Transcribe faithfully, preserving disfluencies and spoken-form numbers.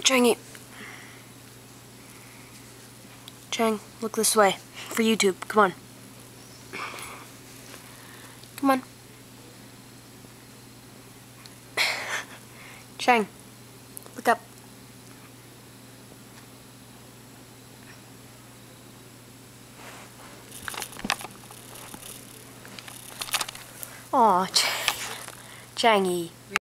Changy. Chang, look this way. For YouTube. Come on. Come on. Chang, look up. Aw, Ch Changy.